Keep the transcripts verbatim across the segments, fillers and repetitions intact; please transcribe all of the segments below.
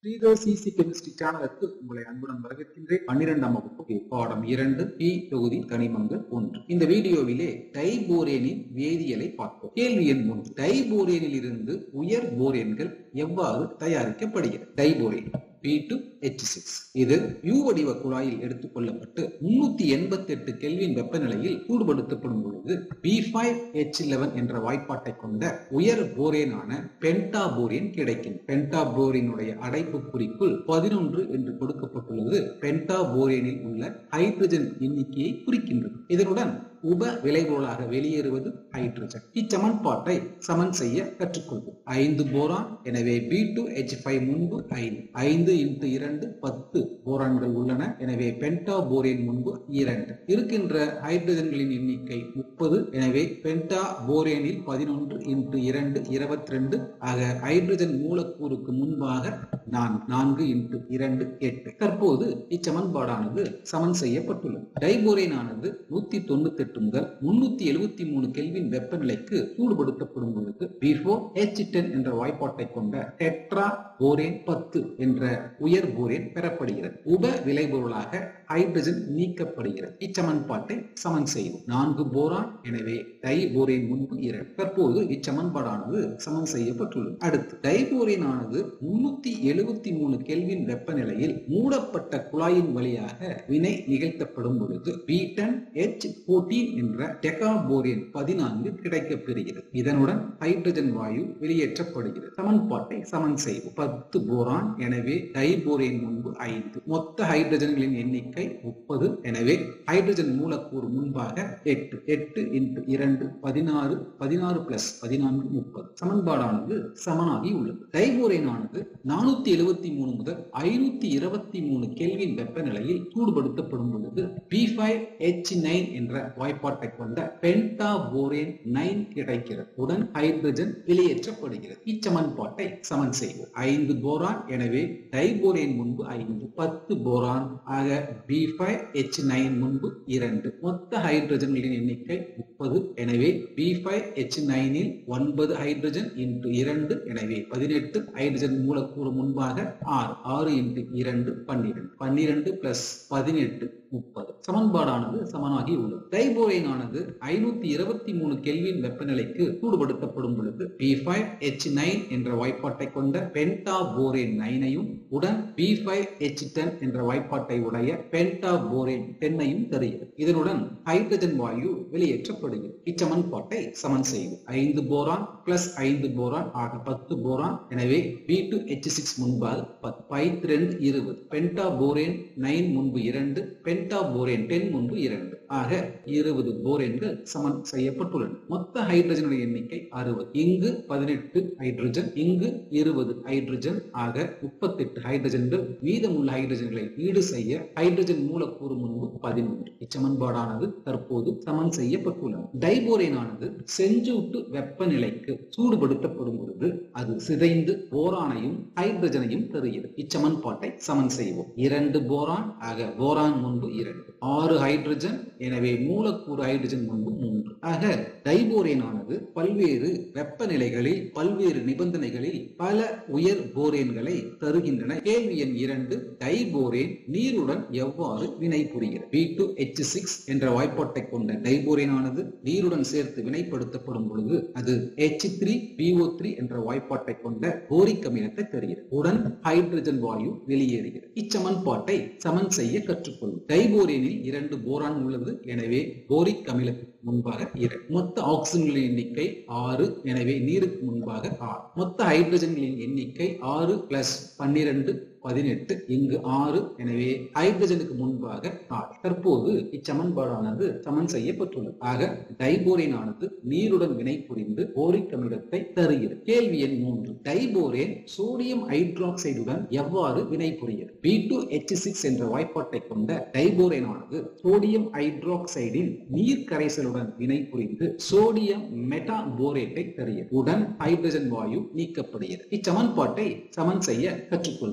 SREEDHAR'S Easy Chemistry சேனலுக்கு உங்களை அன்புடன் வரவேற்கின்றேன். பன்னிரண்டாம் வகுப்பு பாடம் இரண்டு பி தொகுதி தனிமங்கள் ஒன்று. இந்த வீடியோவிலே டைபோரேனின் வேதியியலை பார்ப்போம். கேள்வி எண் மூன்று. டைபோரேனில் இருந்து உயர் போரேன்கள் எவ்வாறு தயாரிக்கப்படுகிறது? Diborane P two H six இது U வடிவ குழாயில் எடுத்துக் கொள்ளப்பட்டு முன்னூத்தி எண்பத்தி எட்டு கெல்வின் வெப்பநிலையில் சூடுபடுத்தப்படும் பொழுது P five H eleven என்ற வாய்ப்பாட்டை கொண்ட உயர் போரேனான பென்டாபோரேன் கிடைக்கும். பென்டாபோரேனுடைய அடைப்பு குறிக்குள் பதினொன்று என்று கொடுக்கப்பட்டுள்ளது. பென்டாபோரேனில் உள்ள ஹைட்ரஜன் எண்ணிக்கையை குறிக்கின்றது. இதனுடன் உப விளைபொருளாக வெளியேறுவது ஹைட்ரஜன். இச்சமன்பாட்டை சமன் செய்ய கற்றுக்கொள்வோம். ஐந்து போரான், எனவே B two H five முன்பு ஐந்து. ஐந்து இன்டு இரண்டு பத்து போரான்கள் உள்ளன. எனவே பென்டாபோரேன் முன்பு இரண்டு. இருக்கின்ற ஹைட்ரஜன்களின் எண்ணிக்கை முப்பது. எனவே பென்டாபோரேனில் பதினொன்று இன்டு இரண்டு இருபத்தி ரெண்டு. ஆக ஹைட்ரஜன் மூலக்கூறுக்கு முன்பாக நான்கு இன்டு இரண்டு எட்டு. தற்போது இச்சமன்பாடானது சமன் செய்யப்பட்டுள்ளது. டைபோரேன் ஆனது நூத்தி தொண்ணூத்தி எட்டு முதல் முன்னூத்தி எழுபத்தி மூணு கெல்வின் வெப்பநிலைக்கு சூடுபடுத்தப்படும் பொழுது P four H ten என்ற வாய்ப்பாட்டை கொண்ட டெட்ரா போரேன் பத்து என்ற உயர் போரேன் பெறப்படுகிறது. உப விளைபொருளாக ஹைட்ரஜன் நீக்கப்படுகிறது. இச்சமன்பாட்டை சமன் செய்வோம். நான்கு போரான், எனவே டைபோரேன் முன்பு இரண்டு. தற்போது இச்சமன்பாடானது சமன் செய்யப்பட்டுள்ளது. அடுத்து டைபோரேன் ஆனது முன்னூத்தி எழுபத்தி மூணு கெல்வின் வெப்பநிலையில் மூடப்பட்ட குழாயின் வழியாக வினை நிகழ்த்தப்படும் பொழுது P ten H fourteen என்ற டெகாபோரேன் பதினான்கு கிடைக்கப்பெறுகிறது. இதனுடன் ஹைட்ரஜன் வாயு வெளியேற்றப்படுகிறது. சமன்பாட்டை சமன் செய்வோம். பத்து போரான், எனவே டைபோரேன் முன்பு ஐந்து. மொத்த ஹைட்ரஜன்களின் எண்ணிக்கை முப்பது. எனவே ஹைட்ரஜன் மூலக்கூறு முன்பாக எட்டு. எட்டு இன்டு இரண்டு பதினாறு. பதினாறு பிளஸ் பதினான்கு முப்பது. சமன்பாடானது சமனாகி உள்ளது. டைபோரேன் ஆனது நானூத்தி எழுபத்தி மூணு முதல் ஐநூத்தி இருபத்தி மூணு கெல்வின் வெப்பநிலையில் சூடுபடுத்தப்படும் பொழுது P five H nine என்ற வாய்ப்பாட்டை கொண்ட பென்டாபோரேன் நைன் கிடைக்கிறது. உடன் ஹைட்ரஜன் வெளியேற்றப்படுகிறது. இச்சமன்பாட்டை சமன் செய்வோம். ஐந்து போரான், எனவே டைபோரேன் முன்பு ஐந்து. பத்து போரான், ஆக P five H nine முன்பு இரண்டு. மொத்த ஹைட்ரஜன்களின் எண்ணிக்கை முப்பது. எனவே P five H nine இல் ஒன்பது ஹைட்ரஜன் இன்டு இரண்டு, எனவே பதினெட்டு. ஹைட்ரஜன் மூலக்கூறு முன்பாக ஆறு. ஆறு இன்டு இரண்டு பன்னிரண்டு. பன்னிரண்டு பிளஸ் பதினெட்டு முப்பது. சமன்பாடானது சமனாகி உள்ளது. டைபோரேன் ஆனது ஐநூத்தி இருபத்தி மூணு கெல்வின் வெப்பநிலைக்கு சூடுபடுத்தப்படும் பொழுது P five H nine என்ற வாய்ப்பாட்டை கொண்ட பென்டாபோரேன் நைனையும் உடன் P five H ten என்ற வாய்ப்பாட்டை உடைய பென்டாபோரேன் டென்னையும் தருகிறது. இதனுடன் ஹைட்ரஜன் வாயு வெளியேற்றப்படுகிறது. இச்சமன்பாட்டை சமன் செய்வோம். ஐந்து போரான் பிளஸ் ஐந்து போரான், ஆக பத்து போரான். எனவே P two H six முன்பாக பத்து. ரெண்டு இருபது. பென்டாபோரேன் நைன் முன்பு இரண்டு. பென்டாபோரேன் டென் முன்பு இரண்டு. ஆக இருபது போரேன்கள் சமன் செய்யப்பட்டுள்ளன. மொத்த ஹைட்ரஜனுடைய எண்ணிக்கை அறுபது. இங்கு பதினெட்டு ஹைட்ரஜன், இங்கு இருபது ஹைட்ரஜன், ஆக முப்பத்தி எட்டு ஹைட்ரஜன்கள். மீதமுள்ள ஹைட்ரஜன்களை ஈடு செய்ய ஹைட்ரஜன் மூலக்கூறு முன்பு பதினொன்று. இச்சமன்பாடானது தற்போது சமன் செய்யப்பட்டுள்ளது. டைபோரேன் ஆனது செஞ்சூட்டு வெப்பநிலைக்கு சூடுபடுத்தப்படும் பொழுது அது சிதைந்து போரானையும் ஹைட்ரஜனையும் தருகிறது. இச்சமன்பாட்டை சமன் செய்வோம். இரண்டு போரான், ஆக போரான் முன்பு இரண்டு. ஆறு ஹைட்ரஜன், எனவே மூலக்கூறு ஹைட்ரஜன் முன்பு மூன்று. ஆக டைபோரேன் ஆனது பல்வேறு வெப்பநிலைகளில் பல்வேறு நிபந்தனைகளில் பல உயர் போரேன்களை தருகின்றன. கேள்வி எண் இரண்டு. டைபோரேன் நீருடன் எவ்வாறு வினை புரிகிறது? P two H six என்ற வாய்ப்பாட்டை கொண்ட டைபோரேன் ஆனது நீருடன் சேர்த்து வினைப்படுத்தப்படும் பொழுது அது H three P O three என்ற வாய்ப்பாட்டை கொண்ட போரிக் அமிலத்தை தருகிறது. உடன் ஹைட்ரஜன் வாயு வெளியேறுகிறது. இச்சமன்பாட்டை சமன் செய்ய கற்றுக்கொள்ளும். டைபோரேனில் இரண்டு போரான் உள்ளது. எனவே போரிக் அமிலத்துக்கு முன்பாக இரண்டு. மொத்த ஆக்சிஜன்களின் எண்ணிக்கை ஆறு. எனவே நீருக்கு முன்பாக ஆறு. மொத்த ஹைட்ரஜன்களின் எண்ணிக்கை ஆறு பிளஸ் பன்னிரண்டு பதினெட்டு. இங்கு ஆறு, எனவே ஹைட்ரஜனுக்கு முன்பாக ஆறு. தற்போது இச்சமன்பாடானது சமன் செய்யப்பட்டுள்ளது. ஆக டைபோரேன் ஆனது நீருடன் வினை புரிந்து போரிக் அமிலத்தை தருகிறது. கேள்வி எண் மூன்று. டைபோரேன் சோடியம் ஹைட்ராக்சைடுடன் எவ்வாறு வினை புரிகிறது? P two H six என்ற வாய்ப்பாட்டை கொண்ட டைபோரேன் ஆனது சோடியம் ஹைட்ராக்சைடின் நீர் கரைசலுடன் வினை புரிந்து சோடியம் மெட்டாபோரேட்டை தருகிறது. உடன் ஹைட்ரஜன் வாயு நீக்கப்படுகிறது. இச்சமன்பாட்டை சமன் செய்ய கற்றுக்கொள்ளும். இரண்டு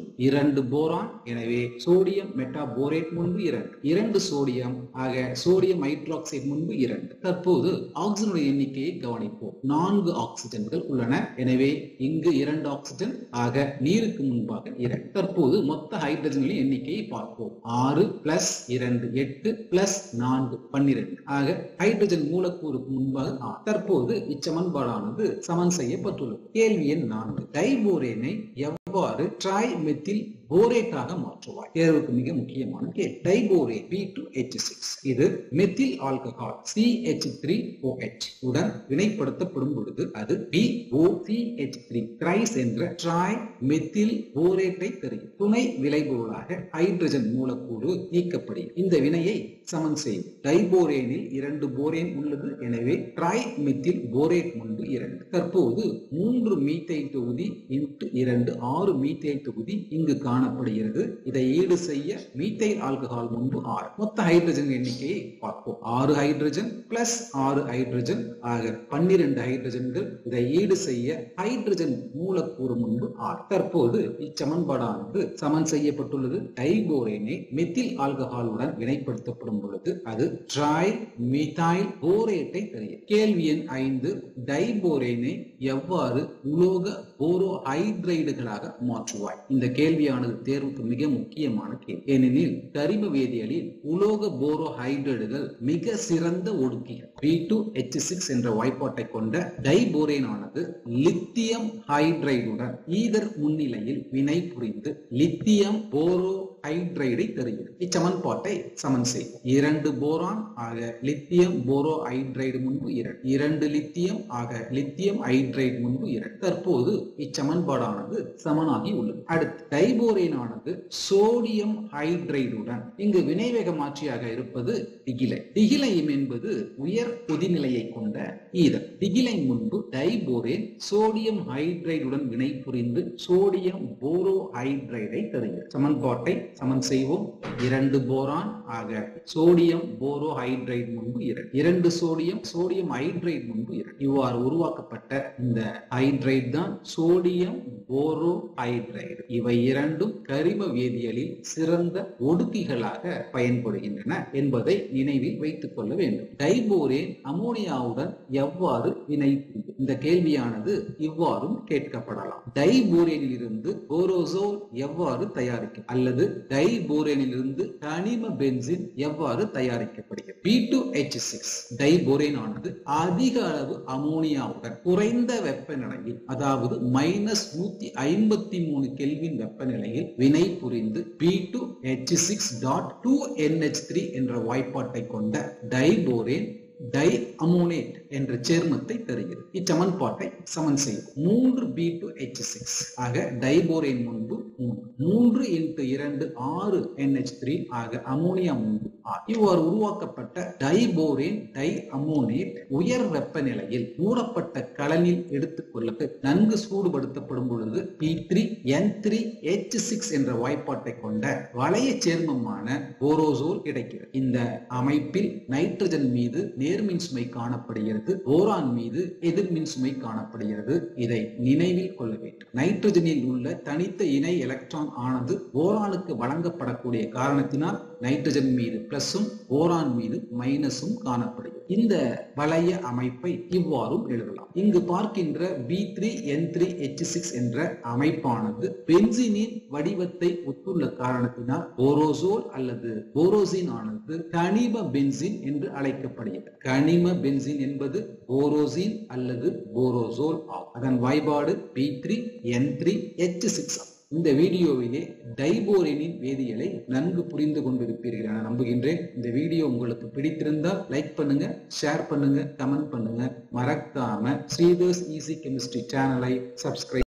இரண்டு போரான், எனவே சோடியம் மெட்டாபோரேட் முன்பு இரண்டு. இரண்டு சோடியம், ஆக சோடியம் ஹைட்ராக்சைடு முன்பு இரண்டு. தற்போது ஆக்சிஜனுடைய எண்ணிக்கையை கவனிப்போம். நான்கு ஆக்சிஜன்கள் உள்ளன, எனவே இங்கு இரண்டு ஆக்சிஜன், ஆக நீருக்கு முன்பாக இரண்டு. தற்போது மொத்த ஹைட்ரஜன்களின் எண்ணிக்கையை பார்ப்போம். ஆறு பிளஸ் இரண்டு எட்டு பிளஸ் நான்கு பன்னிரண்டு, ஆக ஹைட்ரஜன் மூலக்கூறுக்கு முன்பாக ஆறு. தற்போது இச்சமன்பாடானது சமன் செய்யப்பட்டுள்ளது. கேள்வி எண் நான்கு. டைபோரேனை எவ்வாறு ட்ரை மெத்தில் போரேட்டாக மாற்றுவாய்? தேர்வுக்கு மிக முக்கியமான கேள்வி. Diborane B two H six இது methyl alcohol C H three O H உடன் வினைப்படுத்தப்படும் பொழுது அது B O C H three thrice என்ற ட்ரை மெத்தில் போரேட்டை தருகிறது. துணை விளைபொருளாக ஹைட்ரஜன் மூலக்கூறு நீக்கப்படுகிறது. இந்த வினையை சமன் செய்யும். டைபோரேனில் இரண்டு போரேன் உள்ளது, எனவே ட்ரை மெத்தில் போரேட் முன்பு இரண்டு. தற்போது மூன்று மீத்தைல் தொகுதி இன்ட்டு இரண்டு ஆறு மீத்தைல் தொகுதி இங்கு காணப்படுகிறது. இதை ஈடு செய்ய மீத்தைல் ஆல்கஹால் முன்பு ஆறு. மொத்த ஹைட்ரஜன் எண்ணிக்கையை பார்ப்போம். ஆறு ஹைட்ரஜன் பிளஸ் ஆறு ஹைட்ரஜன், ஆக பன்னிரண்டு ஹைட்ரஜன்கள். இதை ஈடு செய்ய ஹைட்ரஜன் மூலக்கூறு முன்பு ஆறு. தற்போது இச்சமன்பாடானது சமன் செய்யப்பட்டுள்ளது. டைபோரேனை மெத்தில் ஆல்கஹாலுடன் வினைப்படுத்தப்படும் பொழுது அது ட்ரை மீத்தைல் போரேட்டை தருகிறது. கேள்வி எண் ஐந்து. டைபோரேனை எவ்வாறு உலோக போரோ ஹைட்ரைடுகளாக மாற்றுவாய்? இந்த கேள்வியானது தேர்வுக்கு மிக முக்கியமான கேள்வி. ஏனெனில் கரிம வேதியியலில் உலோக போரோ ஹைட்ரைடுகள் மிக சிறந்த ஒடுக்கிகள். பி டூ எச் சிக்ஸ் என்ற வாய்ப்பாட்டை கொண்ட டைபோரேன் ஆனது லித்தியம் ஹைட்ரைடுடன் ஈதர் முன்னிலையில் வினை புரிந்து லித்தியம் போரோ ஹைட்ரைடை தருகிறது. இச்சமன்பாட்டை சமன் செய்யும். இரண்டு போரான், ஆக லித்தியம் போரோ ஹைட்ரைடு முன்பு இரண்டு. இரண்டு லித்தியம், ஆக லித்தியம் ஹைட்ரைடு முன்பு இரண்டு. தற்போது இச்சமன்பாடானது சமனாகி உள்ளது. அடுத்து டைபோரேன் ஆனது சோடியம் ஹைட்ரைடுடன் இங்கு வினைவேக மாற்றியாக இருப்பது திகிலை. திகிலையும் என்பது உயர் கொதிநிலையை கொண்ட ஈதர். திகிலை முன்பு டைபோரேன் சோடியம் ஹைட்ரைடுடன் வினை புரிந்து சோடியம் போரோ ஹைட்ரைடை தருகிறது. சமன்பாட்டை சமன் செய்வோம். இரண்டு போரான், ஆக சோடியம் போரோ ஹைட்ரைடு முன்பு இரண்டு. இரண்டு சோடியம் சோடியம் ஹைட்ரைடு முன்பு இரண்டு. இவ்வாறு உருவாக்கப்பட்ட இந்த ஹைட்ரைடு தான் சோடியம் போரோ ஹைட்ரைடு. இவை இரண்டும் கரிம வேதியியலில் சிறந்த ஒடுக்கிகளாக பயன்படுகின்றன என்பதை நினைவில் வைத்துக் கொள்ள வேண்டும். டைபோரேன் அமோனியாவுடன் எவ்வாறு வினை புரியும்? இந்த கேள்வியானது இவ்வாறும் கேட்கப்படலாம். டைபோரேனில் இருந்து போரோசோல் எவ்வாறு தயாரிக்கும், அல்லது டைபோரேனில் இருந்து கனிம பென்சின் எவ்வாறு தயாரிக்கப்படுகிறது? B two H six diborane ஆனது அதிக அளவு அமோனியாவுடன் குறைந்த வெப்பநிலையில், அதாவது மைனஸ் நூத்தி ஐம்பத்தி மூணு கெல்வின் வெப்பநிலையில் வினை புரிந்து B two H six dot two N H three என்ற வாய்ப்பாட்டை கொண்ட டைபோரேன் டை அமோனேட் என்ற சேர்மத்தை தருகிறது. இச்சமன்பாட்டை சமன் செய்யும். மூன்று பி டூ எச் சிக்ஸ், ஆக டைபோரேன் முன்பு மூன்று. மூன்று இன்ட்டு இரண்டு ஆறு என் எச் த்ரீ, ஆக அமோனியா முன்பு ஆறு. இவ்வாறு உருவாக்கப்பட்ட டைபோரேன் டை அமோனேட் உயர் வெப்பநிலையில் மூடப்பட்ட கலனில் எடுத்துக் கொள்ளப்பட்டு நன்கு சூடுபடுத்தப்படும் பொழுது B three N three H six என்ற வாய்ப்பாட்டை கொண்ட வளைய சேர்மமான போரோசோல் கிடைக்கிறது. இந்த அமைப்பில் நைட்ரஜன் மீது நேர்மின் சுமை காணப்படுகிறது, போரான் மீது எதிர்மின் சுமை காணப்படுகிறது. இதை நினைவில் கொள்ள வேண்டும். நைட்ரஜனில் உள்ள தனித்த இணை எலக்ட்ரான் ஆனது போரானுக்கு வழங்கப்படக்கூடிய காரணத்தினால் நைட்ரஜன் மீது பிளஸும் போரான் மீது மைனஸும் காணப்படுகிறது. இந்த வளைய அமைப்பை இவ்வாறும் எழுதலாம். இங்கு பார்க்கின்ற B three N three H six என்ற அமைப்பானது பென்சீனின் வடிவத்தை ஒத்துள்ள காரணத்தினால் போரோசோல் அல்லது போரோசின் ஆனது கனிம பென்சீன் என்று அழைக்கப்படுகிறது. கனிம பென்சீன் என்பது போரோசின் அல்லது போரோசோல் ஆகும். அதன் வாய்பாடு B three N three H six. இந்த வீடியோவிலே டைபோரேனின் வேதியியலை நன்கு புரிந்து கொண்டிருப்பீர்கள் என நம்புகின்றேன். இந்த வீடியோ உங்களுக்கு பிடித்திருந்தால் லைக் பண்ணுங்க, ஷேர் பண்ணுங்க, கமெண்ட் பண்ணுங்க. மறக்காம ஸ்ரீதர்ஸ் ஈஸி கெமிஸ்ட்ரி சேனலை சப்ஸ்கிரைப்